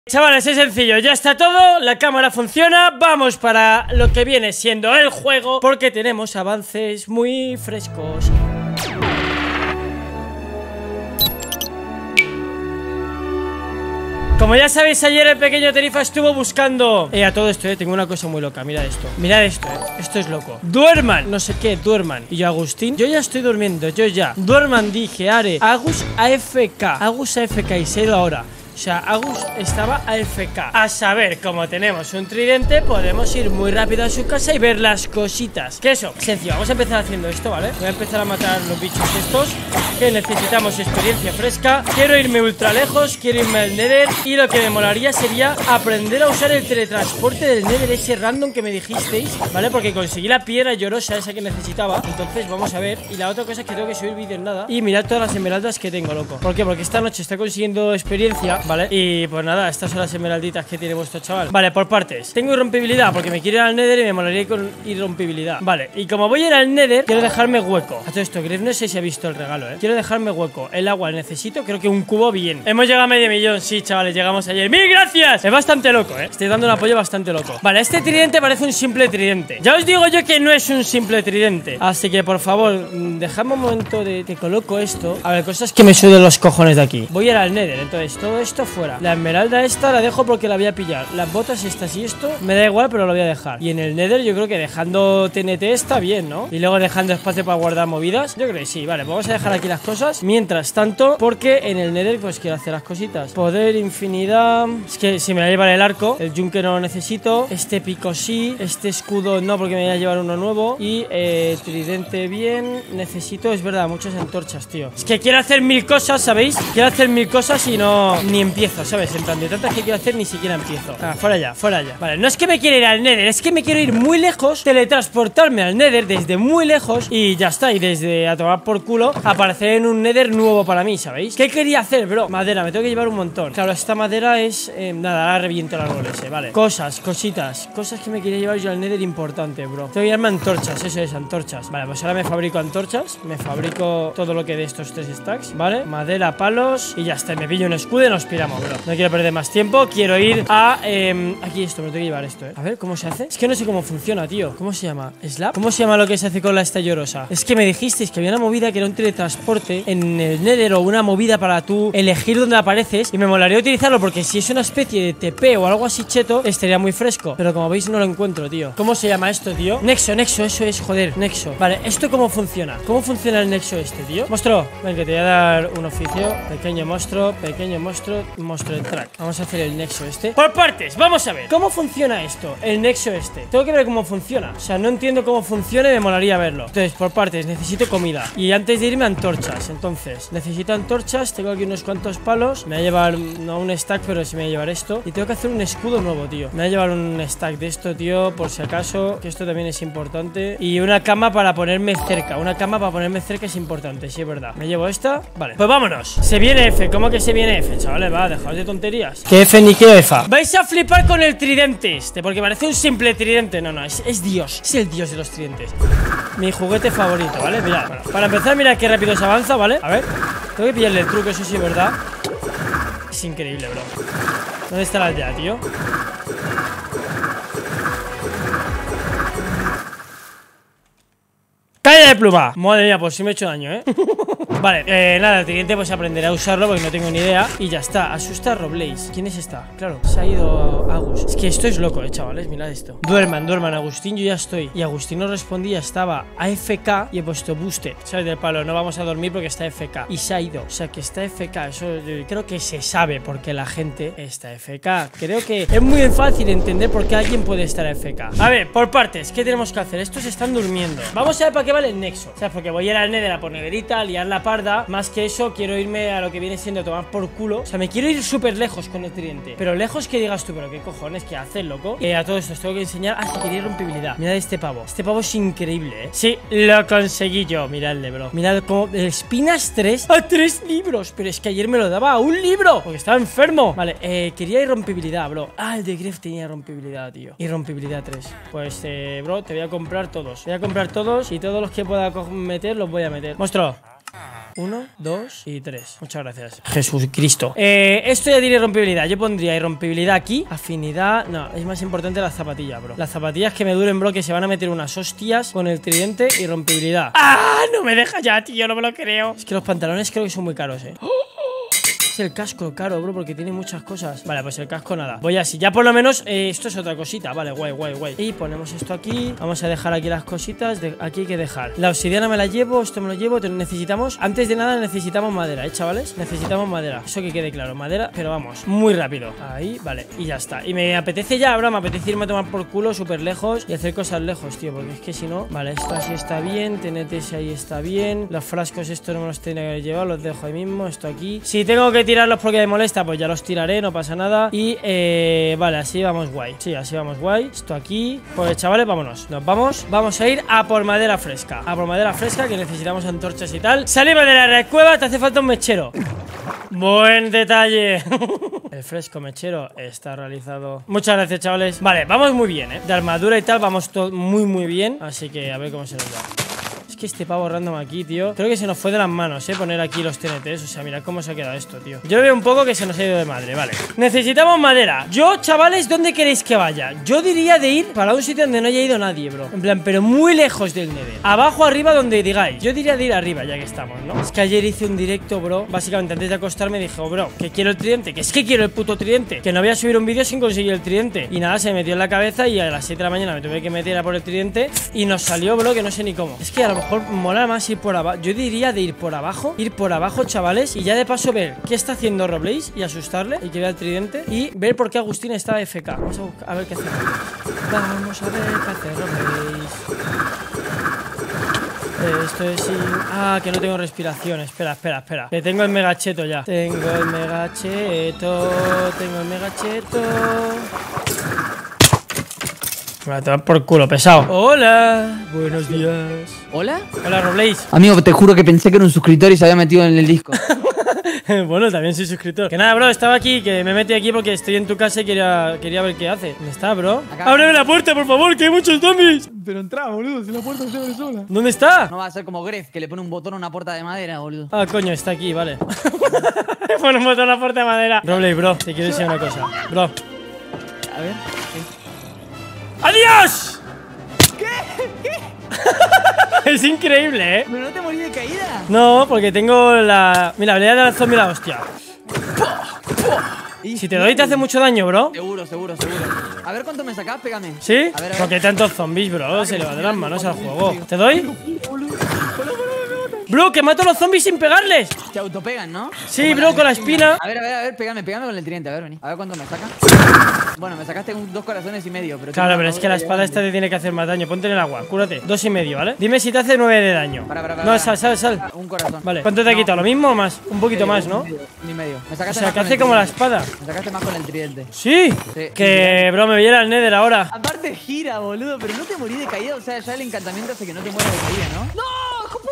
Chavales, es sencillo, ya está todo, la cámara funciona, vamos para lo que viene siendo el juego, porque tenemos avances muy frescos. Como ya sabéis, ayer el pequeño Tarifa estuvo buscando a todo esto, tengo una cosa muy loca, mirad esto, esto es loco. Duerman, no sé qué, duerman. Y yo, Agustín, yo ya estoy durmiendo, yo ya. Duerman, dije, Are, Agus AFK y se ha ido ahora. O sea, Agus estaba AFK. A saber, como tenemos un tridente, podemos ir muy rápido a su casa y ver las cositas. Que eso, sencillo, vamos a empezar haciendo esto, ¿vale? Voy a empezar a matar los bichos estos, que necesitamos experiencia fresca. Quiero irme ultra lejos, quiero irme al Nether. Y lo que me molaría sería aprender a usar el teletransporte del Nether, ese random que me dijisteis, ¿vale? Porque conseguí la piedra llorosa esa que necesitaba. Entonces vamos a ver. Y la otra cosa es que tengo que subir vídeo en nada. Y mirad todas las esmeraldas que tengo, loco. ¿Por qué? Porque esta noche está consiguiendo experiencia, ¿vale? Y pues nada, estas son las esmeralditas que tiene vuestro chaval. Vale, por partes. Tengo irrompibilidad porque me quiero ir al Nether y me molaría con irrompibilidad. Vale, y como voy a ir al Nether, quiero dejarme hueco. A todo esto, Gref, no sé si ha visto el regalo, Quiero dejarme hueco. El agua necesito, creo que un cubo bien. Hemos llegado a 500.000, sí, chavales, llegamos ayer. ¡Mil gracias! Es bastante loco, Estoy dando un apoyo bastante loco. Vale, este tridente parece un simple tridente. Ya os digo yo que no es un simple tridente. Así que, por favor, dejadme un momento de... Te coloco esto. A ver, cosas que me suben los cojones de aquí. Voy a ir al Nether, entonces todo esto fuera. La esmeralda esta la dejo porque la voy a pillar. Las botas estas y esto me da igual, pero lo voy a dejar. Y en el Nether yo creo que dejando TNT está bien, ¿no? Y luego dejando espacio para guardar movidas. Yo creo que sí, vale, pues vamos a dejar aquí las cosas mientras tanto, porque en el Nether pues quiero hacer las cositas. Poder, infinidad. Es que si me voy a llevar el arco, el yunque no lo necesito. Este pico sí, este escudo no, porque me voy a llevar uno nuevo. Y tridente bien. Necesito, es verdad, muchas antorchas, tío. Es que quiero hacer 1000 cosas, ¿sabéis? Quiero hacer 1000 cosas y no ni empiezo, ¿sabes? En plan de tantas que quiero hacer ni siquiera empiezo. Fuera ya, fuera ya. Vale, no es que me quiera ir al Nether, es que me quiero ir muy lejos, teletransportarme al Nether desde muy lejos y ya está. Y desde a tomar por culo aparecer en un Nether nuevo para mí, ¿sabéis? ¿Qué quería hacer, bro? Madera, me tengo que llevar un montón. Claro, esta madera es... nada, ahora reviento el árbol ese, vale. Cositas que me quería llevar yo al Nether importante, bro. Tengo que llevarme antorchas, eso es, antorchas. Vale, pues ahora me fabrico antorchas. Me fabrico todo lo que de estos 3 stacks, ¿vale? Madera, palos y ya está. Me pillo un escudo y nos piramos, bro. No quiero perder más tiempo, quiero ir a... aquí esto, me lo tengo que llevar esto, A ver, ¿cómo se hace? Es que no sé cómo funciona, tío. ¿Cómo se llama? ¿Slap? ¿Cómo se llama lo que se hace con la esta llorosa? Es que me dijisteis que había una movida que era un teletransporte en el Nether, o una movida para tú elegir dónde apareces, y me molaría utilizarlo porque si es una especie de TP o algo así cheto, estaría muy fresco. Pero como veis no lo encuentro, tío. ¿Cómo se llama esto, tío? Nexo, eso es, joder, Nexo. Vale, ¿esto cómo funciona? ¿Cómo funciona el Nexo este, tío? Monstruo, ven que te voy a dar un oficio. Pequeño monstruo en track. Vamos a hacer el Nexo este. Por partes, vamos a ver. ¿Cómo funciona esto? El Nexo este. Tengo que ver cómo funciona. O sea, no entiendo cómo funciona y me molaría verlo. Entonces, por partes, necesito comida. Y antes de irme, antorchas. Entonces, necesito antorchas. Tengo aquí unos cuantos palos. Me voy a llevar, no un stack, pero sí me voy a llevar esto. Y tengo que hacer un escudo nuevo, tío. Me voy a llevar un stack de esto, tío, por si acaso. Que esto también es importante. Y una cama para ponerme cerca. Una cama para ponerme cerca es importante, sí, es verdad. Me llevo esta. Vale, pues vámonos. Se viene F. ¿Cómo que se viene F, chavales? Va, dejaos de tonterías. ¿Qué F ni qué F? Vais a flipar con el tridente este, porque parece un simple tridente. No, es Dios. Es el Dios de los tridentes. Mi juguete favorito, ¿vale? Mirad, bueno, para empezar, mirad qué rápido se avanza, ¿vale? A ver. Tengo que pillarle el truco, eso sí es verdad. Es increíble, bro. ¿Dónde está la aldea, tío? ¡Calle de pluma! Madre mía, pues sí me he hecho daño, Vale, nada, el tridente pues aprenderé a usarlo porque no tengo ni idea. Y ya está, asusta a Roblaze. ¿Quién es esta? Claro, se ha ido Agus. Es que esto es loco, chavales, mirad esto. Duerman, Agustín, yo ya estoy. Y Agustín no respondía, estaba AFK y he puesto boosted. ¿Sabes del palo? No vamos a dormir porque está AFK. Y se ha ido, o sea que está AFK. Eso creo que se sabe porque la gente está AFK. Creo que es muy fácil entender por qué alguien puede estar AFK. A ver, por partes, ¿qué tenemos que hacer? Estos están durmiendo. Vamos a ver para qué vale el Nexo. ¿Sabes? Porque voy a ir al Nether a por neverita, liar la parda. Más que eso, quiero irme a lo que viene siendo tomar por culo. O sea, me quiero ir súper lejos con el tridente. Pero lejos que digas tú, pero qué cojones, ¿qué haces, loco? A todo esto os tengo que enseñar. Ah, que quería irrompibilidad. Mirad este pavo. Este pavo es increíble, Sí, lo conseguí yo. Miradle, bro. Mirad cómo... Espinas 3 a 3 libros. Pero es que ayer me lo daba a un libro porque estaba enfermo. Vale, quería irrompibilidad, bro. Ah, el de Gref tenía irrompibilidad, tío. Irrompibilidad 3. Pues, bro, te voy a comprar todos. Voy a comprar todos y todos los que pueda meter los voy a meter. Monstruo. 1, 2 y 3. Muchas gracias. Jesucristo. Esto ya tiene rompibilidad. Yo pondría irrompibilidad aquí. Afinidad. No, es más importante la zapatilla, bro. Las zapatillas que me duren, bro, que se van a meter unas hostias con el tridente. Irrompibilidad. ¡Ah! No me deja ya, tío. No me lo creo. Es que los pantalones creo que son muy caros, Es el casco caro, bro, porque tiene muchas cosas. Vale, pues el casco nada. Voy así, ya por lo menos esto es otra cosita. Vale, guay. Y ponemos esto aquí. Vamos a dejar aquí las cositas. Aquí hay que dejar. La obsidiana me la llevo, esto me lo llevo. Necesitamos, antes de nada necesitamos madera, chavales. Necesitamos madera. Eso que quede claro, madera, pero vamos, muy rápido. Ahí, vale, y ya está. Y me apetece ya, bro, me apetece irme a tomar por culo súper lejos y hacer cosas lejos, tío, porque es que si no. Vale, esto así está bien. TNT ahí está bien. Los frascos, estos no me los tenía que haber llevado. Los dejo ahí mismo, esto aquí. Si tengo que tirarlos porque me molesta, pues ya los tiraré, no pasa nada. Y vale, así vamos guay. Sí, así vamos guay. Esto aquí. Pues chavales, vámonos. Nos vamos. Vamos a ir a por madera fresca. A por madera fresca, que necesitamos antorchas y tal. Salimos de la cueva, te hace falta un mechero. Buen detalle. El fresco mechero está realizado. Muchas gracias, chavales. Vale, vamos muy bien, de armadura y tal, vamos todo muy bien. Así que a ver cómo se nos da. Que este pavo random aquí, tío, creo que se nos fue de las manos, poner aquí los TNTs. O sea, mirad cómo se ha quedado esto, tío. Yo veo un poco que se nos ha ido de madre, vale. Necesitamos madera. Yo, chavales, ¿dónde queréis que vaya? Yo diría de ir para un sitio donde no haya ido nadie, bro. En plan, pero muy lejos del Nether. Abajo, arriba, donde digáis. Yo diría de ir arriba, ya que estamos, ¿no? Es que ayer hice un directo, bro. Básicamente, antes de acostarme dije, bro, que quiero el tridente. Que es que quiero el puto tridente. Que no voy a subir un vídeo sin conseguir el tridente. Y nada, se me metió en la cabeza y a las 7 de la mañana me tuve que meter a por el tridente. Y nos salió, bro, que no sé ni cómo. Es que a lo mejor mola más ir por abajo. Yo diría de ir por abajo, chavales, y ya de paso ver qué está haciendo Roblaze y asustarle y que vea el tridente y ver por qué Agustín está FK. Vamos a ver qué hace. Vamos a ver qué hace Roblaze. Esto es sin... Ah, que no tengo respiración. Espera. Que tengo el megacheto ya. Tengo el megacheto. Me va a tomar por culo, pesado. Hola, buenos días. ¿Hola? Hola, Roblaze. Amigo, te juro que pensé que era un suscriptor y se había metido en el disco. Bueno, también soy suscriptor. Que nada, bro, estaba aquí, que me metí aquí porque estoy en tu casa y quería ver qué hace. ¿Dónde está, bro? Acá. ¡Ábreme la puerta, por favor, que hay muchos zombies! Pero entra, boludo, si la puerta se abre sola. ¿Dónde está? No va a ser como Gref, que le pone un botón a una puerta de madera, boludo. Ah, coño, está aquí, vale. Pone un botón a la puerta de madera. Roblaze, bro, te quiero decir una cosa. Bro. A ver. ¡Adiós! Es increíble, Pero no te morí de caída. No, porque tengo la... Mira, le voy a dar al zombie la hostia. Si te doy te hace mucho daño, bro. Seguro. A ver cuánto me sacás, pégame. ¿Sí? A ver. Porque hay tantos zombies, bro. Se le va de las manos al juego. ¿Te doy? Bro, que mato a los zombies sin pegarles. Te autopegan, ¿no? Sí, bro, con la espina. A ver, pégame con el tridente. A ver, vení. A ver cuánto me saca. Bueno, me sacaste 2 corazones y medio, pero... Claro, pero es que la espada esta te tiene que hacer más daño. Ponte en el agua, cúrate. 2,5, ¿vale? Dime si te hace 9 de daño. No, sal. Un corazón. Vale, ¿cuánto te ha quitado? ¿Lo mismo o más? Un poquito más, ¿no? Ni medio. Me O sacaste sea, más que con hace el como la tridente. espada. Me sacaste más con el tridente. ¿Sí? Sí. Que, bro, me viera el Nether ahora. Aparte gira, boludo, pero no te morí de caída. O sea, ya el encantamiento hace que no te mueras de caída, ¿no? ¡No, hijo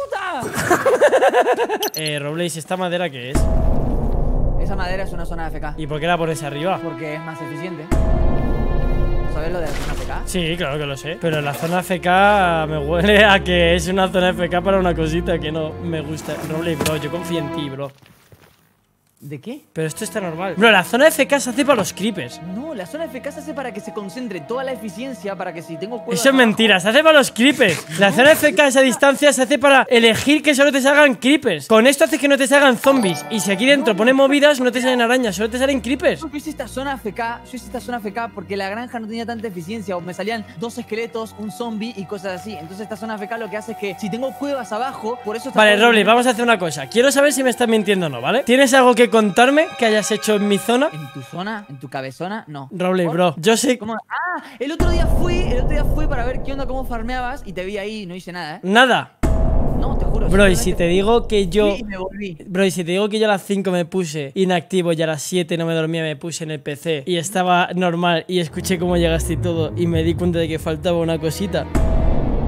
puta! Roblaze, ¿esta madera qué es? Esa madera es una zona AFK. ¿Y por qué la pones arriba? Porque es más eficiente. ¿Sabes lo de la zona AFK? Sí, claro que lo sé. Pero la zona FK me huele a que es una zona FK para una cosita que no me gusta. Roblaze, bro, yo confío en ti, bro. ¿De qué? Pero esto está normal. Bro, la zona FK se hace para los creepers. No, la zona FK se hace para que se concentre toda la eficiencia, para que si tengo cuevas Eso es abajo- mentira, se hace para los creepers. La zona FK a esa distancia se hace para elegir que solo te salgan creepers. Con esto hace que no te salgan zombies. Y si aquí dentro pones movidas, no te salen arañas, solo te salen creepers. Yo hice esta zona AFK porque la granja no tenía tanta eficiencia o me salían 2 esqueletos, un zombie y cosas así. Entonces esta zona AFK lo que hace es que si tengo cuevas abajo, por eso... Vale, Roblaze, vamos a hacer una cosa. Quiero saber si me estás mintiendo o no, ¿vale? ¿Tienes algo que contarme que hayas hecho en mi zona? ¿En tu zona? ¿En tu cabezona? No. Roblaze, bro, yo sé... ¿Cómo? Ah, el otro día fui para ver qué onda, cómo farmeabas y te vi ahí y no hice nada, ¿eh? Nada. No, te juro. Bro, y simplemente si te digo que yo... fui y me volví. Bro, y si te digo que yo a las 5 me puse inactivo y a las 7 no me dormía, me puse en el PC y estaba normal y escuché cómo llegaste y todo y me di cuenta de que faltaba una cosita.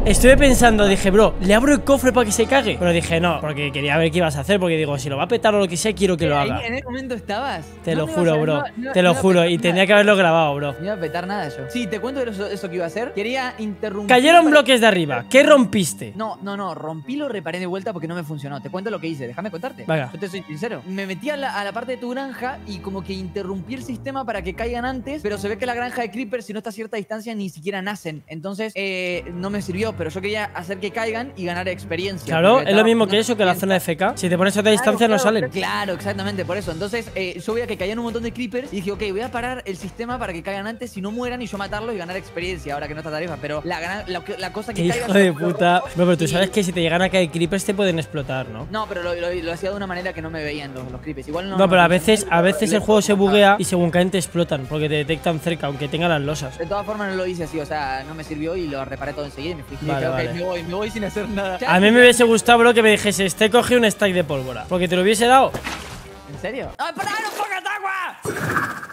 estuve pensando, dije, bro, ¿le abro el cofre para que se cague? Pero dije, no, porque quería ver qué ibas a hacer. Porque digo, si lo va a petar o lo que sea, quiero que lo haga. Ahí en ese momento estabas. Te lo No me juro, ibas a- bro. no- no- Te no lo iba a juro. petar Y nada. tenía que haberlo grabado, bro. No iba a petar nada yo. Sí, te cuento de eso que iba a hacer. Quería interrumpir. Cayeron para- bloques de arriba. ¿Qué rompiste? No, rompí, lo reparé de vuelta porque no me funcionó. Te cuento lo que hice, déjame contarte. Venga. Yo te soy sincero. Me metí a la parte de tu granja y como que interrumpí el sistema para que caigan antes, pero se ve que la granja de creepers, si no está a cierta distancia, ni siquiera nacen. Entonces, no me sirvió, pero yo quería hacer que caigan y ganar experiencia. Claro, porque es lo estaba mismo que haciendo eso, que la zona de FK. Si te pones a otra distancia, no salen. Claro, exactamente, por eso. Entonces, yo veía que caían un montón de creepers y dije, ok, voy a parar el sistema para que caigan antes, si no mueran y yo matarlos y ganar experiencia, ahora que no está tarifa. Pero la cosa que Qué caiga hijo de yo- puta. Bro, pero tú y- sabes que si te llegan a caer creepers te pueden explotar, ¿no? No, pero lo hacía de una manera que no me veían los creepers. Igual no. No, pero a veces el el juego se buguea y según caen te explotan porque te detectan cerca, aunque tengan las losas. De todas formas no lo hice así, o sea, no me sirvió y lo reparé todo enseguida y me fui. Y Vale, dije, ok, vale. me voy sin hacer nada. A mí me hubiese gustado, bro, que me dijese, te cogí un stack de pólvora. Porque te lo hubiese dado. ¿En serio? ¡Ay, pará, no pongas agua!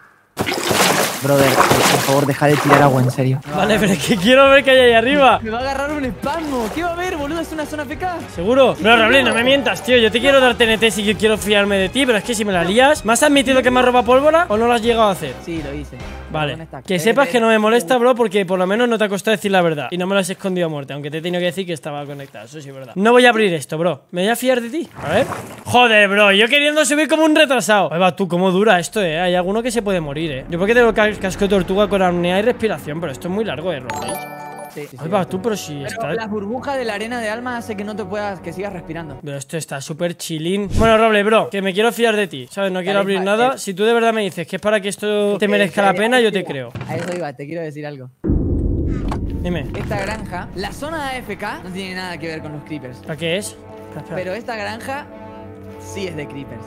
Brother, por favor, deja de tirar agua, en serio. Vale, pero es que quiero ver qué hay ahí arriba. Me va a agarrar un espasmo. ¿Qué va a haber, boludo? ¿Es una zona FK? ¿Seguro? No, Rablin, no me mientas, tío. Yo te quiero dar TNT si yo quiero fiarme de ti, pero es que si me la lías, ¿me has admitido que me has robado pólvora o no lo has llegado a hacer? Sí, lo hice. Vale, que sepas que no me molesta, bro, porque por lo menos no te ha costado decir la verdad. Y no me lo has escondido a muerte, aunque te he tenido que decir que estaba conectado. Eso sí es verdad. No voy a abrir esto, bro. ¿Me voy a fiar de ti? A ver. Joder, bro, yo queriendo subir como un retrasado. Ahí va, tú, cómo dura esto, Hay alguno que se puede morir, Yo porque tengo casco de tortuga con apnea y respiración, pero esto es muy largo, Robles. Sí. Ahí va, tú, pero si Pero está... las burbujas de la arena de alma hace que no te puedas, que sigas respirando. Pero esto está súper chilín. Bueno, Roble, bro, que me quiero fiar de ti, ¿sabes? No quiero abrir nada. Si tú de verdad me dices que es para que esto te merezca la pena, yo te creo. A eso iba, te quiero decir algo. Dime, Esta granja, la zona de AFK no tiene nada que ver con los creepers. ¿para qué es? Espera. Pero esta granja sí es de creepers.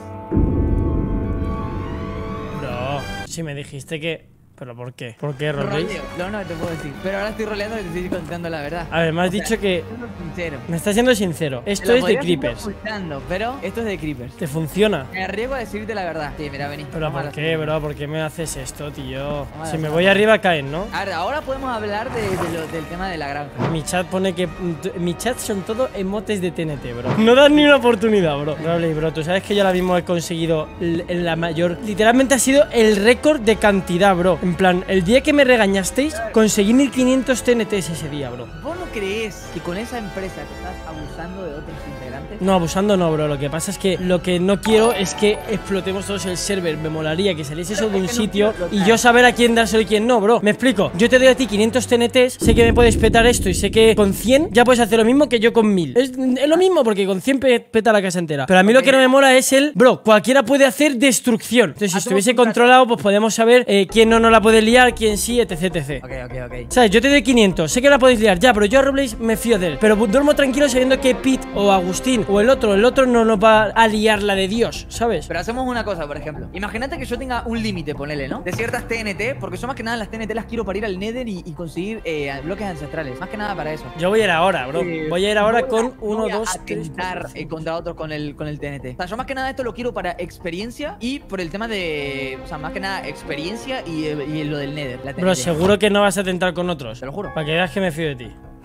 Bro, si me dijiste que... ¿Pero por qué? ¿Por qué, Robles? Roleo. No te puedo decir. Pero ahora estoy roleando y te estoy contando la verdad. A ver, me has O sea, dicho que... siendo sincero. Me estás siendo sincero. Te Esto lo es de podrías estar creepers. ocultando, pero esto es de creepers. ¿Te funciona? Me arriesgo a decirte la verdad. Sí, mira, vení. ¿Pero Vamos a por la qué, segunda. bro? ¿Por qué me haces esto, tío? a Si la me voy arriba caen, ¿no? A ver, ahora podemos hablar del tema de la granja. Mi chat pone que... Mi chat son todo emotes de TNT, bro. No das ni una oportunidad, bro. Roble, bro, tú sabes que yo ahora mismo he conseguido la mayor... Literalmente ha sido el récord de cantidad, bro. En plan, el día que me regañasteis, conseguí 1500 TNTs ese día, bro. ¿Vos no crees que con esa empresa te estás abusando de otros integrantes? No, abusando no, bro. Lo que pasa es que lo que no quiero es que explotemos todos el server. Me molaría que saliese eso de un es que no sitio quiero y explotar. yo saber a quién dárselo y quién no, bro. Me explico. Yo te doy a ti 500 TNTs, sé que me puedes petar esto y sé que con 100 ya puedes hacer lo mismo que yo con 1000. Es lo mismo porque con 100 peta la casa entera. Pero a mí lo que no me mola es el, bro, cualquiera puede hacer destrucción. Entonces, si Hacemos estuviese un trato. controlado, pues podemos saber quién no la puede liar, quién sí, etc, etc. Ok. ¿Sabes? Yo te doy 500, sé que la podéis liar ya, pero yo a Robles me fío de él. Pero duermo tranquilo sabiendo que Pete o Agustín o el otro no nos va a liar la de Dios, ¿sabes? Pero hacemos una cosa, por ejemplo. Imagínate que yo tenga un límite, ponele, ¿no? De ciertas TNT, porque yo más que nada las TNT las quiero para ir al Nether y conseguir bloques ancestrales. Más que nada para eso. Yo voy a ir ahora, bro. Voy a ir ahora con 1, voy a 2, 3, atentar contra otros con el TNT. O sea, yo más que nada esto lo quiero para experiencia y por el tema de... O sea, más que nada experiencia y lo del Nether. La TNT. Bro, seguro que no vas a tentar con otros. Te lo juro. Para que veas que me fío de ti.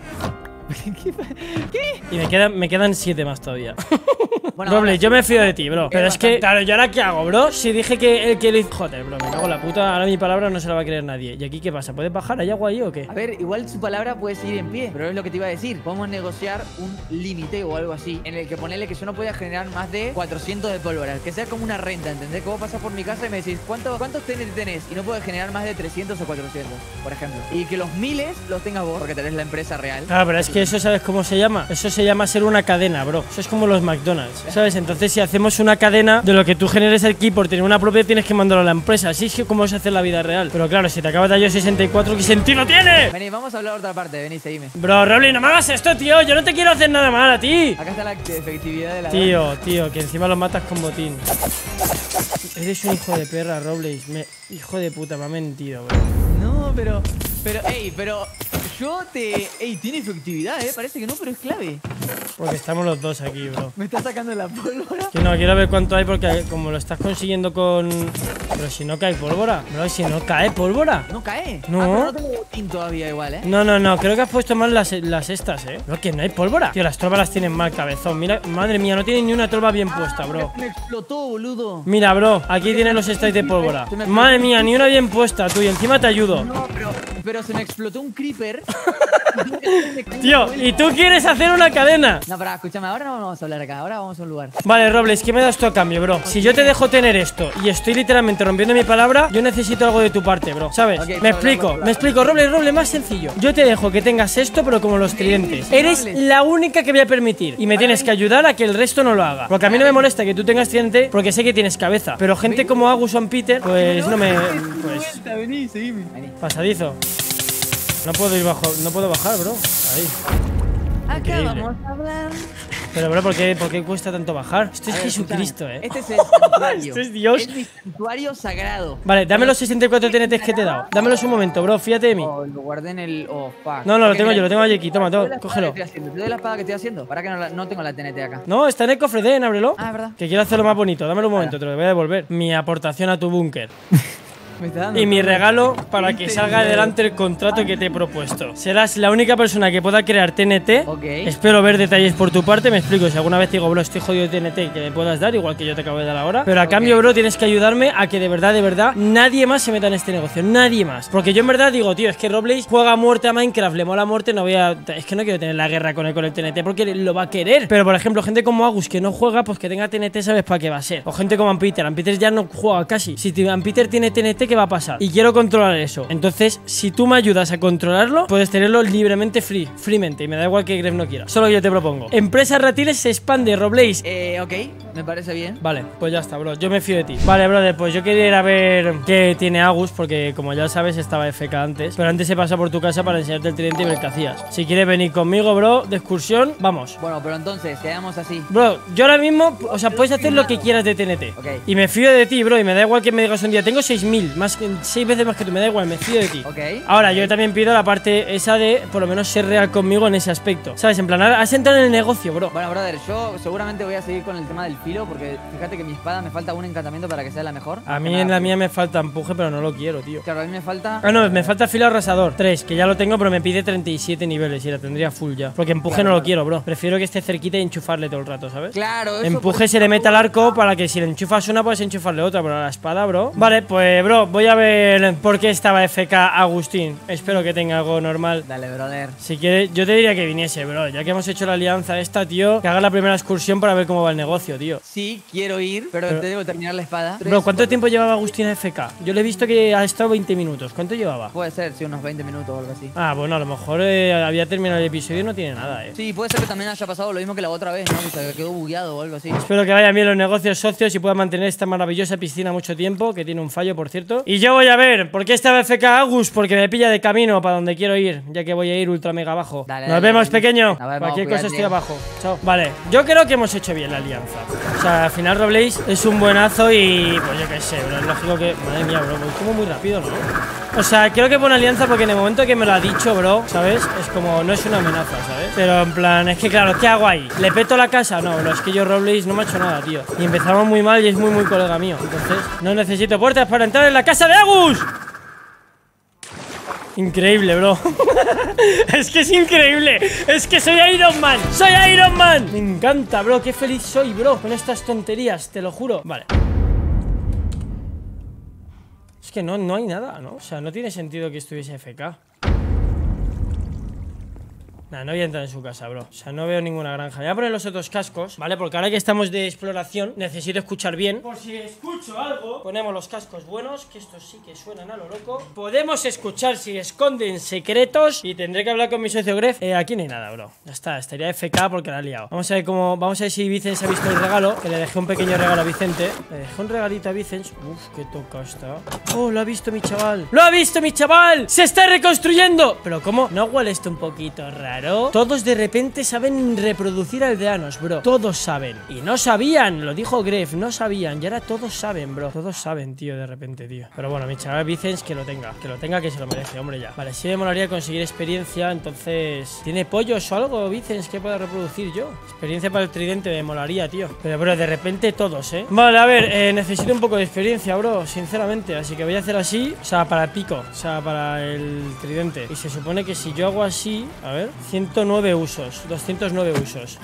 ¿Qué? Y me quedan 7 más todavía. Bueno, Roble, ahora yo sí. me fío de ti, bro. Pero es que, bastante. claro, ¿yo ahora qué hago, bro? Si dije que el que le... Joder, bro, me cago en la puta. Ahora mi palabra no se la va a creer nadie. ¿Y aquí qué pasa? ¿Puedes bajar? ¿Hay agua ahí o qué? A ver, igual su palabra puede seguir en pie, pero es lo que te iba a decir. Podemos negociar un límite o algo así, en el que ponerle que yo no pueda generar más de 400 de pólvora. Que sea como una renta, ¿entendés? Que vos pasas por mi casa y me decís, ¿cuántos TNT tenés? Y no puedes generar más de 300 o 400, por ejemplo. Y que los miles los tengas vos, porque tenés la empresa real. Claro, pero es que eso, ¿sabes cómo se llama? Eso se llama ser una cadena, bro. Eso es como los McDonald's, ¿sabes? Entonces, si hacemos una cadena de lo que tú generes aquí por tener una propia, tienes que mandarlo a la empresa. Así es que como se hace en la vida real. Pero claro, si te acabas de iOS 64, ¿qué sentido tiene? Vení, vamos a hablar de otra parte, vení, seguime. Bro, Roble, no me hagas esto, tío. Yo no te quiero hacer nada mal a ti. Acá está la efectividad de la Tío, que encima lo matas con botín. Eres un hijo de perra, Robles. Hijo de puta, me ha mentido, bro. No, pero, ey, pero yo te... Ey, tiene efectividad, parece que no, pero es clave. Porque estamos los dos aquí, bro. Me está sacando la pólvora. Que no, quiero ver cuánto hay porque como lo estás consiguiendo con... Pero si no cae pólvora. Bro, si no cae pólvora. ¿No cae? No. Ah, pero no tengo botín todavía igual, No, creo que has puesto mal las estas, Bro, que no hay pólvora. Tío, las trolvas las tienen mal, cabezón. Mira, madre mía, no tiene ni una trolva bien puesta, bro. Me explotó, boludo. Mira, bro, aquí tienes los strikes de pólvora. Madre mía, ni una bien puesta, tú, y encima te ayudo. No, pero se me explotó un creeper. Tío, ¿y tú quieres hacer una cadena? No, pará, escúchame, ahora no vamos a hablar acá, ahora vamos a un lugar. Vale, Robles, ¿qué me das tú a cambio, bro? Si yo te dejo tener esto y estoy literalmente rompiendo mi palabra, yo necesito algo de tu parte, bro, ¿sabes? Okay, me explico, Robles, más sencillo. Yo te dejo que tengas esto, pero como los tridentes. Eres la única que voy a permitir y me tienes que ayudar a que el resto no lo haga. Porque a mí no me molesta que tú tengas tridente porque sé que tienes cabeza. Pero gente como Agus o Peter, pues no me... Pues... Vení, seguime. Pasadizo. No puedo ir bajo, no puedo bajar, bro. Ahí. Acá Increíble. vamos a hablar. Pero, bro, ¿por qué cuesta tanto bajar? Esto es Jesucristo, Este es el santuario. Este es Dios. Es mi santuario sagrado. Vale, dame los 64 TNTs que te he dado. Dámelos un momento, bro, fíjate de mí. Oh, lo guardé en el... Oh, fuck. No, lo Ok, tengo mira, yo, lo tengo aquí. Toma, te doy la cógelo. espada que estoy haciendo, te doy la espada que estoy haciendo. Para que no tengo la TNT acá. No, está en el cofre, ábrelo. Ah, es verdad. Que quiero hacerlo más bonito. Dámelo un momento, te lo voy a devolver. Mi aportación a tu búnker. Me está dando Y mi regalo para que salga adelante el contrato que te he propuesto. Serás la única persona que pueda crear TNT. Ok. Espero ver detalles por tu parte. Me explico, si alguna vez te digo, bro, estoy jodido de TNT que me puedas dar, igual que yo te acabo de dar ahora. Pero a cambio, bro, tienes que ayudarme a que de verdad, nadie más se meta en este negocio. Nadie más. Porque yo en verdad digo, tío, es que Robles juega a muerte a Minecraft, le mola a muerte, no voy a... Es que no quiero tener la guerra con el TNT porque lo va a querer. Pero, por ejemplo, gente como Agus que no juega, pues que tenga TNT, ¿sabes para qué va a ser? O gente como Ampeter. Ampeter ya no juega casi. Si Ampeter tiene TNT, ¿qué va a pasar? Y quiero controlar eso. Entonces, si tú me ayudas a controlarlo, puedes tenerlo libremente freemente. Y me da igual que Gref no quiera. Solo que yo te propongo. Empresa Ratiles se expande, Robles. Ok, me parece bien. Vale, pues ya está, bro. Yo me fío de ti. Vale, brother, pues yo quería ir a ver qué tiene Agus, porque como ya sabes, estaba FK antes. Pero antes he pasado por tu casa para enseñarte el tridente y ver qué hacías. Si quieres venir conmigo, bro, de excursión, vamos. Bueno, pero entonces, quedamos así. Bro, yo ahora mismo, o sea, puedes hacer lo que quieras de TNT. Ok. Y me fío de ti, bro, y me da igual que me digas un día. Tengo 6000, 6 veces más que tú, me da igual, me fío de ti. Ok. Ahora, yo también pido la parte esa de, por lo menos, ser real conmigo en ese aspecto. ¿Sabes? En plan, has entrado en el negocio, bro. Bueno, brother, yo seguramente voy a seguir con el tema del filo, porque fíjate que mi espada me falta un encantamiento para que sea la mejor. A mí en la mía me falta empuje, pero no lo quiero, tío. Claro, a mí me falta... Ah, no, me falta filo arrasador 3, que ya lo tengo, pero me pide 37 niveles y la tendría full ya. Porque empuje no lo quiero, bro. Prefiero que esté cerquita y enchufarle todo el rato, ¿sabes? Claro, eso Empuje se le mete al arco para que si le enchufas una puedes enchufarle otra, pero a la espada, bro. Vale, pues, bro, voy a ver por qué estaba FK Agustín. Espero que tenga algo normal. Dale, brother. Si quieres, yo te diría que viniese, bro. Ya que hemos hecho la alianza esta, tío, que haga la primera excursión para ver cómo va el negocio, tío. Sí, quiero ir, pero te debo terminar la espada. Bro, ¿cuánto tiempo llevaba Agustín FK? Yo le he visto que ha estado 20 minutos. ¿Cuánto llevaba? Puede ser, sí, unos 20 minutos o algo así. Ah, bueno, a lo mejor había terminado el episodio y no tiene nada, Sí, puede ser que también haya pasado lo mismo que la otra vez, ¿no? Que se quedó bugueado o algo así. Espero que vayan bien los negocios socios y puedan mantener esta maravillosa piscina mucho tiempo, que tiene un fallo, por cierto. Y yo voy a ver, ¿por qué estaba FK Agus? Porque me pilla de camino para donde quiero ir, ya que voy a ir ultra mega abajo. Dale, Nos vemos, dale. pequeño. Nos vemos, Cualquier cosa cuídate. estoy abajo. Chao. Vale, yo creo que hemos hecho bien la alianza. O sea, al final Robles es un buenazo y pues yo qué sé, bro. Es lógico que... Madre mía, bro, voy como muy rápido, ¿no? O sea, creo que buena alianza porque en el momento que me lo ha dicho, bro, ¿sabes? Es como, no es una amenaza, ¿sabes? Pero en plan, es que claro, ¿qué hago ahí? ¿Le peto la casa? No, bro, es que yo Robles no me ha hecho nada, tío. Y empezamos muy mal y es muy colega mío. Entonces, no necesito puertas para entrar en la casa de Agus. Increíble, bro. Es que es increíble. Es que soy Iron Man. ¡Soy Iron Man! Me encanta, bro. Qué feliz soy, bro, con estas tonterías, te lo juro. Vale. Es que no hay nada, ¿no? O sea, no tiene sentido que estuviese FK. Nah, no voy a entrar en su casa, bro. O sea, no veo ninguna granja. Voy a poner los otros cascos, ¿vale? Porque ahora que estamos de exploración, necesito escuchar bien. Por si escucho algo, ponemos los cascos buenos, que estos sí que suenan a lo loco. Podemos escuchar si esconden secretos. Y tendré que hablar con mi socio Gref. Aquí no hay nada, bro. Ya está, estaría FK porque la ha liado. Vamos a ver cómo. Vamos a ver si Vicens ha visto el regalo. Que le dejé un pequeño regalo a Vicente. Le dejé un regalito a Vicens. Uf, qué toca está. Oh, lo ha visto mi chaval. ¡Lo ha visto mi chaval! ¡Se está reconstruyendo! Pero ¿cómo? ¿No huele esto un poquito raro? Claro. Todos de repente saben reproducir aldeanos, bro. Todos saben. Y no sabían, lo dijo Gref, no sabían. Y ahora todos saben, bro. Todos saben, tío, de repente, tío. Pero bueno, mi chaval Vicens que lo tenga. Que lo tenga, que se lo merece, hombre, ya. Vale, sí me molaría conseguir experiencia. Entonces, ¿tiene pollos o algo, Vicens, que pueda reproducir yo? Experiencia para el tridente me molaría, tío. Pero, bro, de repente todos, Vale, a ver, necesito un poco de experiencia, bro, sinceramente. Así que voy a hacer así, o sea, para el pico. O sea, para el tridente. Y se supone que si yo hago así, a ver, 109 usos, 209 usos.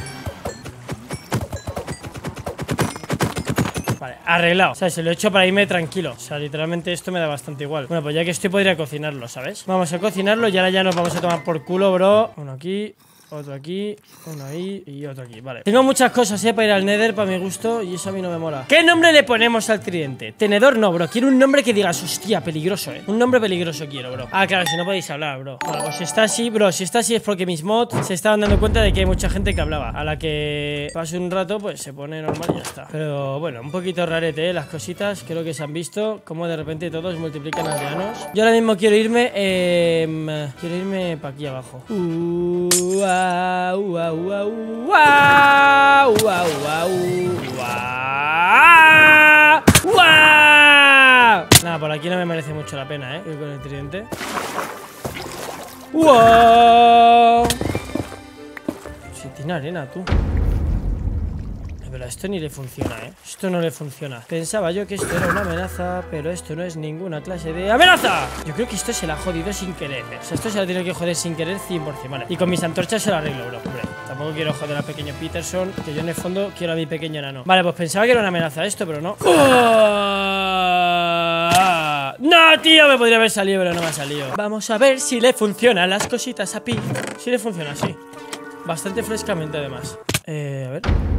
Vale, arreglado. O sea, se lo he hecho para irme tranquilo. O sea, literalmente esto me da bastante igual. Bueno, pues ya que estoy podría cocinarlo, ¿sabes? Vamos a cocinarlo y ahora ya nos vamos a tomar por culo, bro. Uno aquí, otro aquí, uno ahí y otro aquí, vale. Tengo muchas cosas, para ir al Nether para mi gusto y eso a mí no me mola. ¿Qué nombre le ponemos al tridente? Tenedor no, bro. Quiero un nombre que digas, hostia, peligroso, Un nombre peligroso quiero, bro. Ah, claro, si no podéis hablar, bro. Bueno, pues si está así, bro, si está así es porque mis mods se estaban dando cuenta de que hay mucha gente que hablaba. A la que pase un rato, pues se pone normal y ya está. Pero bueno, un poquito rarete, las cositas. Creo que se han visto como de repente todos multiplican aldeanos. Yo ahora mismo quiero irme para aquí abajo. Nada, por aquí no me merece mucho la pena, ir con el tridente. Si tiene arena, tú. Pero a esto ni le funciona, Esto no le funciona. Pensaba yo que esto era una amenaza, pero esto no es ninguna clase de amenaza. Yo creo que esto se la ha jodido sin querer, O sea, esto se la tiene que joder sin querer 100%, ¿vale? Y con mis antorchas se lo arreglo, bro. Hombre, tampoco quiero joder a pequeño Peterson, que yo en el fondo quiero a mi pequeño enano. Vale, pues pensaba que era una amenaza esto, pero no. No, tío, me podría haber salido, pero no me ha salido. Vamos a ver si le funcionan las cositas a Pi. Si le funciona, sí. Bastante frescamente, además. A ver.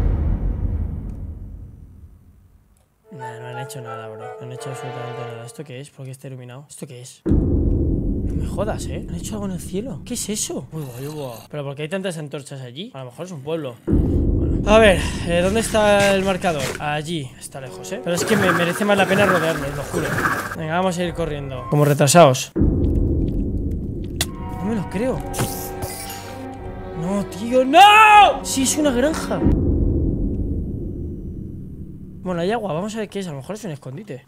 Nah, no han hecho nada, bro. No han hecho absolutamente nada. ¿Esto qué es? ¿Por qué está iluminado? ¿Esto qué es? No me jodas, ¿Han hecho algo en el cielo? ¿Qué es eso? Uy, guay, guay. ¿Pero por qué hay tantas antorchas allí? A lo mejor es un pueblo. Bueno. A ver, ¿dónde está el marcador? Allí. Está lejos, Pero es que me merece más la pena rodearlo, lo juro. Venga, vamos a ir corriendo. Como retrasados. No me lo creo. No, tío, ¡no! Sí, es una granja. Bueno, hay agua, vamos a ver qué es. A lo mejor es un escondite.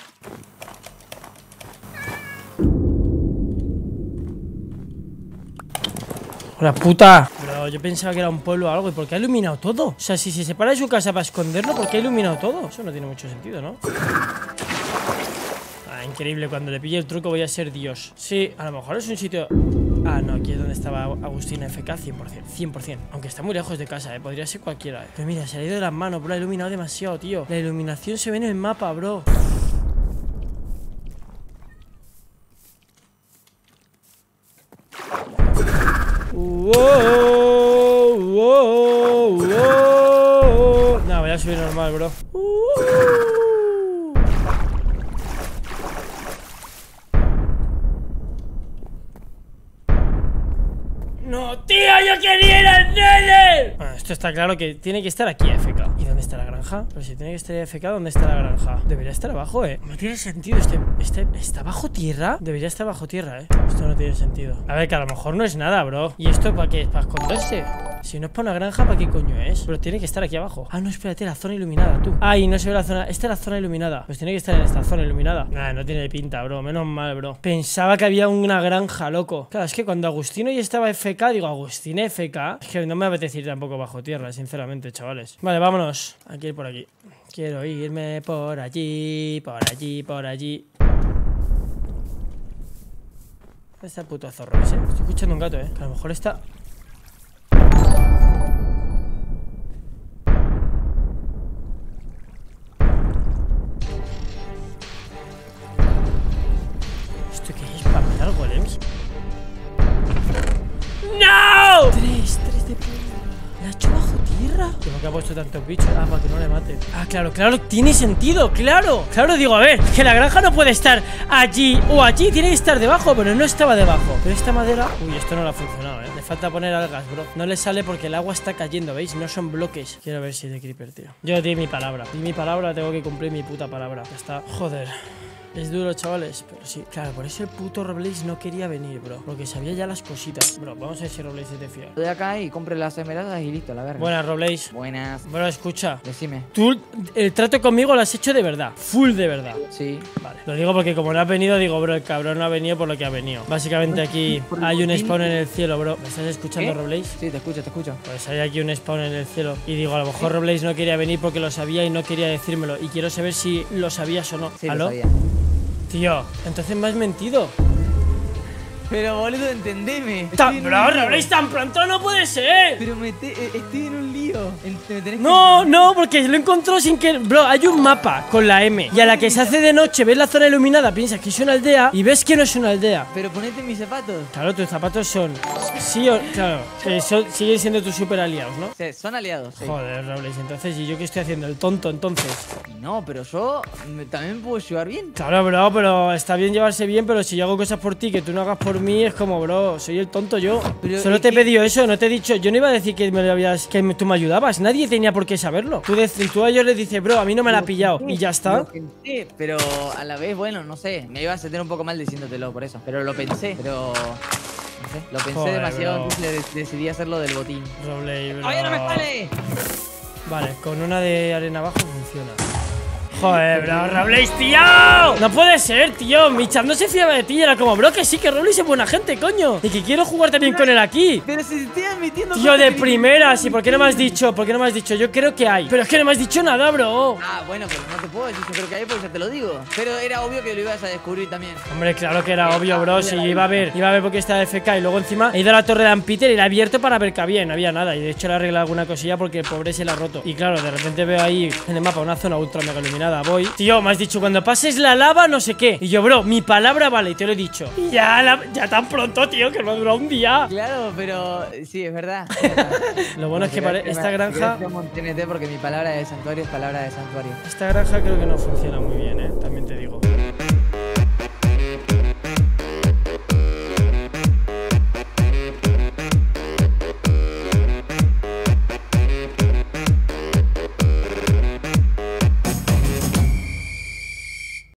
¡Hola, puta! Bro, yo pensaba que era un pueblo o algo. ¿Y por qué ha iluminado todo? O sea, si se separa de su casa para esconderlo, ¿por qué ha iluminado todo? Eso no tiene mucho sentido, ¿no? Ah, increíble. Cuando le pille el truco voy a ser Dios. Sí, a lo mejor es un sitio... Ah, no, aquí es donde estaba Agustín FK, 100%, 100%. Aunque está muy lejos de casa, podría ser cualquiera, Pero mira, se ha ido de las manos, bro, ha iluminado demasiado, tío. La iluminación se ve en el mapa, bro. No, voy a subir normal, bro. ¡No, tío! ¡Yo quería ir al Nether! Bueno, esto está claro que tiene que estar aquí AFK. ¿Y dónde está la granja? Pero si tiene que estar AFK, ¿dónde está la granja? Debería estar abajo, No tiene sentido. ¿Está bajo tierra? Debería estar bajo tierra, Esto no tiene sentido. A ver, que a lo mejor no es nada, bro. ¿Y esto para qué? ¿Para esconderse? Si no es para una granja, ¿para qué coño es? Pero tiene que estar aquí abajo. Ah, no, espérate, la zona iluminada, tú. Ah, y no se ve la zona. Esta es la zona iluminada. Pues tiene que estar en esta zona iluminada. Nah, no tiene pinta, bro. Menos mal, bro. Pensaba que había una granja, loco. Claro, es que cuando Agustino ya estaba FK, digo, Agustín FK. Es que no me apetece ir tampoco bajo tierra, sinceramente, chavales. Vale, vámonos. Hay que ir por aquí. Quiero irme por allí, por allí, por allí. ¿Dónde está el puto zorro ese? Estoy escuchando un gato, Que a lo mejor está... ¿Esto qué es? ¿Para matar golems? ¡No! Tres de puta. ¿La ha hecho bajo tierra? ¿Por qué ha puesto tantos bichos? Ah, para que no le maten. Ah, claro, tiene sentido, claro. Claro, digo, a ver, que la granja no puede estar allí o allí, tiene que estar debajo, pero no estaba debajo. Pero esta madera... Uy, esto no le ha funcionado, Le falta poner algas, bro. No le sale porque el agua está cayendo, ¿veis? No son bloques. Quiero ver si es de creeper, tío. Yo di mi palabra. Di mi palabra, tengo que cumplir mi puta palabra. Ya está. Joder. Es duro, chavales, pero sí. Claro, por eso el puto Roblaze no quería venir, bro. Porque sabía ya las cositas. Bro, vamos a ver si Roblaze te fía. Estoy acá y compre las esmeraldas y listo, la verga. Buenas, Roblaze. Buenas. Bro, escucha. Decime. Tú, el trato conmigo lo has hecho de verdad. Full de verdad. Sí. Vale. Lo digo porque como no has venido, digo, bro, el cabrón no ha venido por lo que ha venido. Básicamente aquí hay un spawn en el cielo, bro. ¿Me estás escuchando, ¿Qué? Roblaze? Sí, te escucho, te escucho. Pues hay aquí un spawn en el cielo. Y digo, a lo mejor Roblaze no quería venir porque lo sabía y no quería decírmelo. Y quiero saber si lo sabías o no. Sí, ¿Aló? lo sabía. Tío, entonces me has mentido. Pero boludo, entendeme. Bro, Roblaze tan pronto no puede ser. Pero estoy en un lío. Me tenés No, no, porque lo encontró sin que... Bro, hay un mapa con la M. Y a la que se hace de noche, ves la zona iluminada, piensas que es una aldea y ves que no es una aldea. Pero ponete mis zapatos. Claro, tus zapatos son... Sí o... Claro, que siguen siendo tus super aliados, ¿no? Sí, son aliados. Sí. Joder, Roblaze, entonces, ¿y yo qué estoy haciendo? El tonto, entonces. Y no, pero yo también me puedo llevar bien. Claro, bro, pero está bien llevarse bien, pero si yo hago cosas por ti que tú no hagas por mí, es como, bro, soy el tonto yo. Pero Solo es te he que- pedido eso, no te he dicho... Yo no iba a decir que me lo habías... Que tú me ayudabas, nadie tenía por qué saberlo. Tú a ellos les dices, bro, a mí no me la ha pillado. Y ya está. Lo pensé, pero a la vez, bueno, no sé. Me iba a sentir un poco mal diciéndotelo por eso. Pero lo pensé, pero... No sé, lo pensé Joder, demasiado, bro. entonces decidí hacerlo del botín. Roblaze, bro. ¡Oye, no me sale! Vale, con una de arena abajo funciona. Joder, bro, Roblaze, tío. No puede ser, tío. Mi chat no se fiaba de ti. Era como, bro, que sí, que Roblaze es buena gente, coño. Y que quiero jugar también con él aquí. Pero si te estoy admitiendo... Tío, cosas de que ni- primeras. ¿Y por qué no me has dicho? ¿Por qué no me has dicho? Yo creo que hay. Pero es que no me has dicho nada, bro. Ah, bueno, pero no te puedo decir yo creo que hay porque ya te lo digo. Pero era obvio que lo ibas a descubrir también. Hombre, claro que era obvio, bro. Si iba a ver porque estaba FK. Y luego encima he ido a la torre de Ampeter y la he abierto para ver que había. No había nada. Y de hecho le he arreglado alguna cosilla porque el pobre se la ha roto. Y claro, de repente veo ahí en el mapa una zona ultra mega iluminada. Voy. Tío, me has dicho cuando pases la lava, no sé qué. Y yo, bro, mi palabra vale, te lo he dicho. Y ya tan pronto, tío, que no ha durado un día. Claro, pero sí, es verdad. Es verdad. Lo bueno es que esta granja. TNT porque mi palabra de santuario es palabra de santuario. Esta granja creo que no funciona muy bien, también te digo.